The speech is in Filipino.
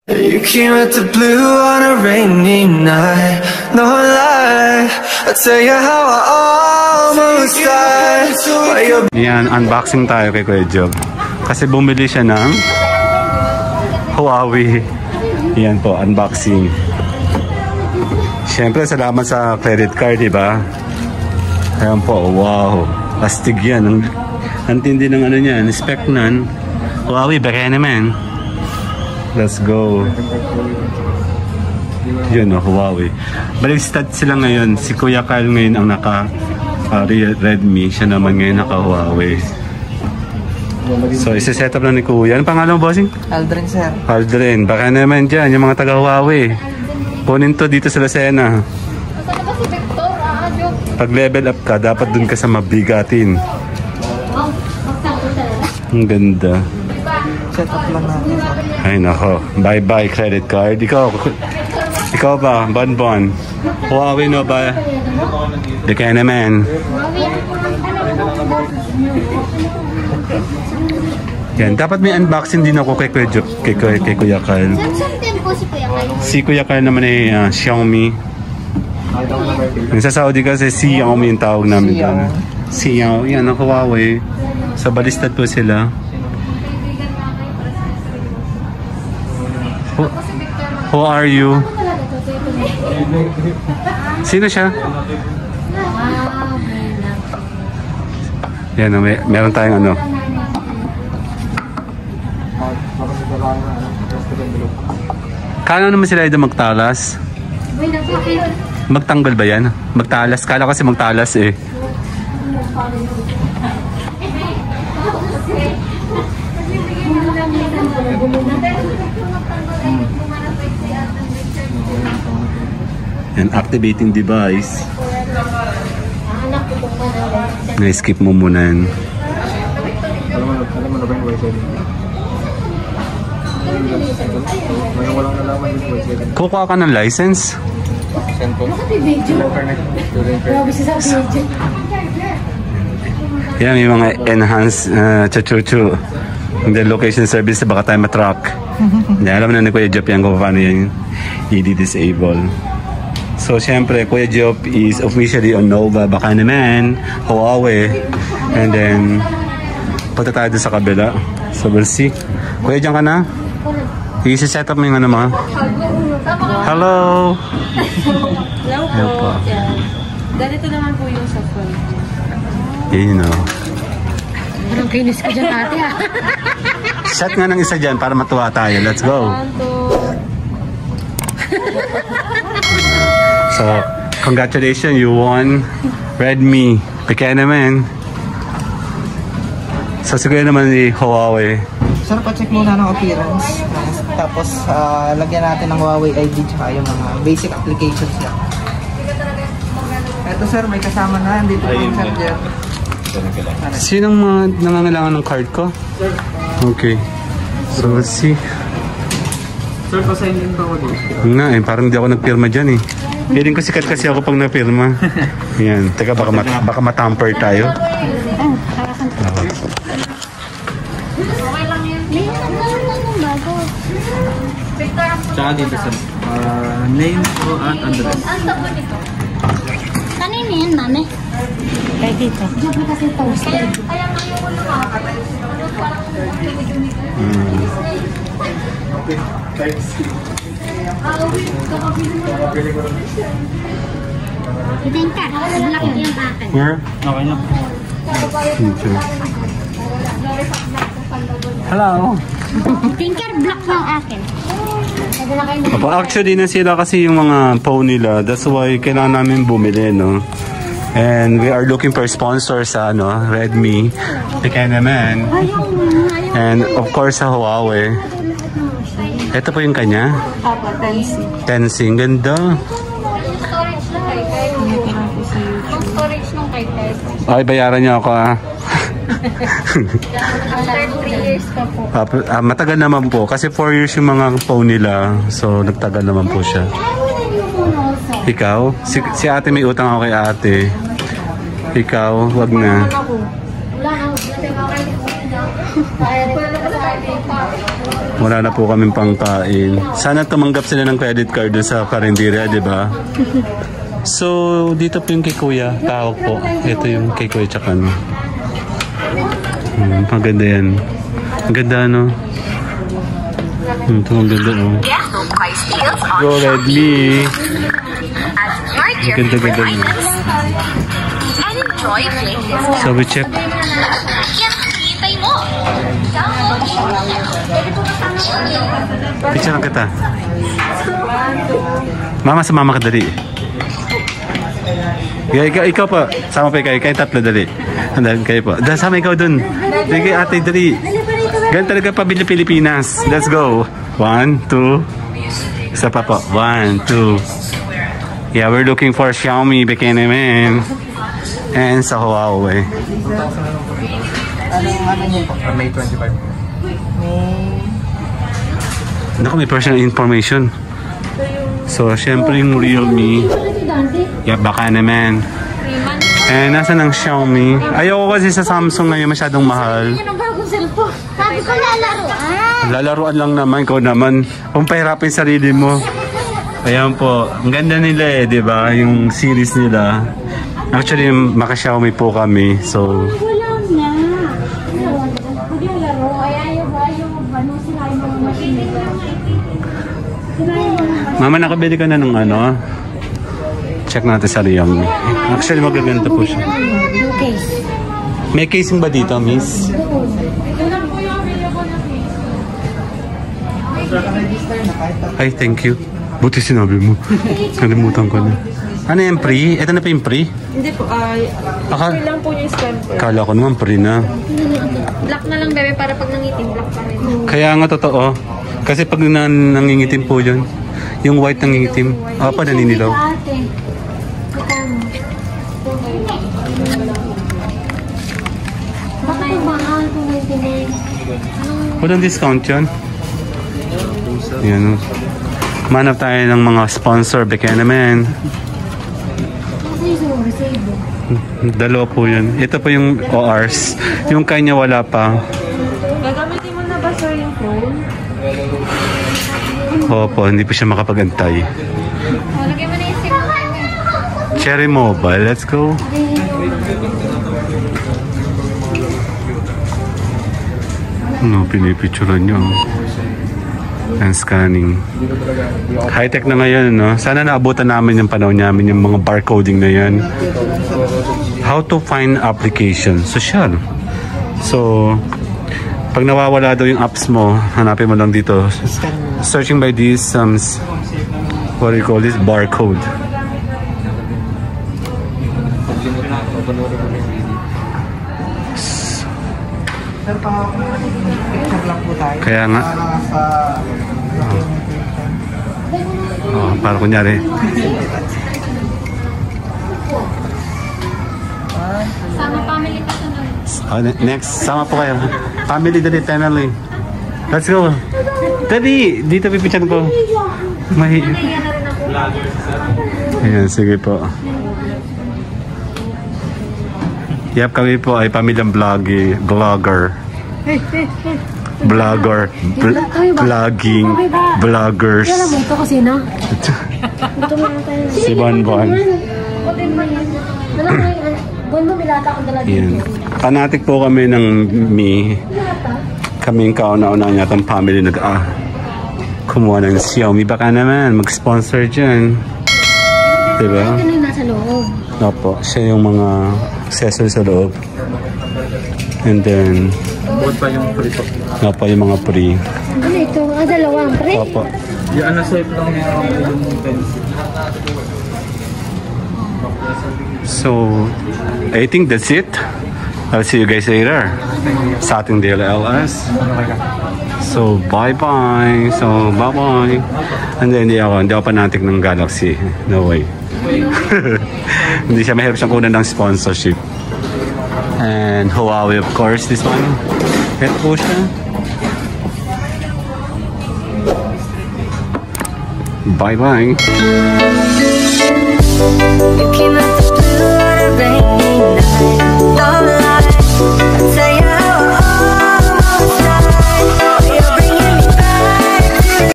You came at the blue on a rainy night. No lie, I'll tell you how I almost died. Yan, unboxing tayo kay Kuya Job. Kasi bumili siya ng Huawei. Yan po, unboxing. Siyempre, salamat sa credit card, diba? Ayan po, wow. Astig yan. Ang tindi ng ano niyan, spec nan. Huawei, beke nemen. Let's go. Yun o, Huawei. Baliktad sila ngayon. Si Kuya Kyle ngayon ang naka Redmi. Siya naman ngayon naka Huawei. So, isa-set up na ni Kuya. Ano pangalan mo, bossing? Aldrin, sir. Aldrin. Baka naman dyan, yung mga taga Huawei. Kunin to dito sa Lucena. Pag level up ka, dapat dun ka sa mabigatin. Ang ganda. Set up lang natin. Ay nako, bye-bye credit card. Ikaw ba, Bonbon? Huawei no ba? Beke nemen. Yan, dapat may unboxing din ako kay Kuya Kyle. Si Kuya Kyle naman ay Xiaomi. Sa Saudi kasi Xiaomi yung tawag namin doon. Xiaomi, yan ang Huawei. Sa balistad po sila. Who are you? Sino siya? Yan, meron tayong ano. Kano naman sila ito magtalas? Magtanggal ba yan? Magtalas? Kala kasi magtalas eh. Yan, activating device. Na-skip mo muna yan. Kukuha ka ng license? Yan, may mga enhanced chuchu. Hindi, location service, baka tayo matrack. Hindi, alam na ni Kuya Job yan kung paano yan i-disable. So, syempre, Kuya Job is officially on Nova, baka naman, Huawei. And then, punta tayo doon sa kabila. So, we'll see. Kuya, dyan ka na? I-set up mo yung ano mga. Hello! Hello po. Ganito naman po yung software. Yun o. Parang kinis ko dyan ate ha. Shot nga ng isa dyan para matuwa tayo. Let's go! So, congratulations, you won Redmi. Beke nemen. So, siguro naman ni Huawei. Sir, pa-check muna ng appearance. Tapos, lagyan natin ng Huawei ID tsaka yung mga basic applications lang. Ito sir, may kasama na. Dito po yung charger. Sinong mga nangangailangan ng card ko? Okay. So, let's see. Sir, pasign din pa ako dito. Nga eh, parang di ako nagpirma dyan eh. Feeling ko sikat kasi ako pag napirma. Yan. Teka, baka matamper tayo. Tsaka dito sir. Name po at address. Kanina yan, mami? Kaya dito. Diyan kasi toasted. Kaya nga yung ulo ka. Itin ka. Laki yung akin. Where? Okay na po. Hello. Tinker block ng akin. Actually, nasira kasi yung mga phone nila. That's why kailangan namin bumili, no? And we are looking for sponsors sa Redmi, Beke nemen, and of course sa Huawei. Ito po yung kanya. Tensing. Ganda. Storage nung kay Ted. Ay, bayaran niyo ako ah. After 3 years pa po. Matagal naman po. Kasi 4 years yung mga phone nila. So, nagtagal naman po siya. Ikaw? Si ate may utang ako kay ate. Ikaw, wag na. Wala na po kaming pangkain. Sana tumanggap sila ng credit card doon sa karinderya, di ba? So, dito po yung kay Kuya. Tawag po. Ito yung kay Kuya tsaka ano. Maganda yan. Maganda, no? Ito, maganda, oh. Go, Redmi. Maganda, no? So, we check. Picture lang kita. Mama, sa mama ka dali. Ikaw pa. Sama pa ikaw. Kayo tatlo dali. Andan, kayo po. Sama ikaw dun. Sige, ate dali. Ganun talaga Pilipinas. Let's go. 1, 2. Isa pa po. 1, 2. Yeah, we're looking for Xiaomi beke nemen. And sa Huawei. May 25. Naku, may personal information. So, syempre yung Realme. Yeah, baka naman. Eh, nasa ng Xiaomi. Ayoko kasi sa Samsung ngayon masyadong mahal. Sabi ko lalaruan. Lalaruan lang naman, ikaw naman. Kung pahirapin sarili mo. Ayan po. Ang ganda nila eh, di ba? Yung series nila. Actually, maka-Xiaomi po kami. So, Mama, nakabili ka na ng ano? Check natin sa Realme. Actually, magaganda po siya. May casing ba dito, miss? Ay, thank you. Buti sinabi mo. Kalimutan ko na. Ano yung free? Ito na pa yung free? Hindi po, free lang po yung scan po. Kala ko naman free na. Black na lang, bebe, para pag nangitim, black pa rin. Kaya nga totoo. Kasi pag nangingitim po yun, yung white nangingitim, pa naninilaw. Bakit mahal kung may tinay? Walang discount yun. Yan. Manap tayo ng mga sponsor, beke naman. Dalawa po yun. Ito po yung ORs. Yung kanya wala pa. Gagamitin mo na ba, sir, yung phone? Opo, hindi po siya makapag-antay. Lagyan mo na yung SIM. Cherry Mobile, let's go. Ano, pinipicturan nyo. And scanning. High-tech na ngayon, no? Sana naabutan namin yung panahon namin, yung mga barcoding na yan. How to find application. Social. So, pag nawawala daw yung apps mo, hanapin mo lang dito. Searching by this, what do you call this? Barcode. Picture lang po tayo. Kaya nga. Para kunyari. Sama family pa sunod. Next, sama po kayo. Family dali, family. Let's go. Dali, dito pipichan ko. Ayan, sige po. Yep, kami po ay pamilyang vlogger. Vlogger. Vlogging. Vloggers. Alam mo ito kasi na? Si Bonbon. Yan. Fanatic po kami ng kaming kauna-una niya itong family kumuha ng Xiaomi. Baka naman mag-sponsor dyan. Diba? Ito na yung nasa loob. Opo, siya yung mga accessories sa loob. And then Bukod pa yung free po. opo, yung mga free. Ano ito? Dalawang pre? Opo. Yung swipe lang yung pencil. So, I think that's it. I'll see you guys later sa ating daily LS. So, bye-bye. So, bye-bye. And then, hindi ako fanatic ng Galaxy. No way. Hindi siya mahirap siyang kunan ng sponsorship. And Huawei, of course, this one. Ito po siya. Bye-bye. You came out the blue on a rainy night. No lie, I'd say